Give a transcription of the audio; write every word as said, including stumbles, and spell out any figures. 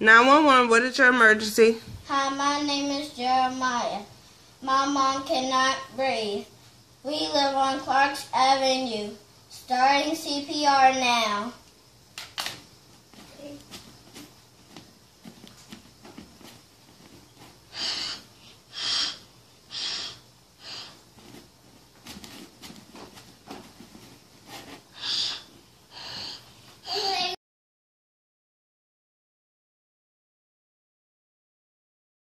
nine one one, what is your emergency? Hi, my name is Jeremiah. My mom cannot breathe. We live on Clarks Avenue. Starting C P R now.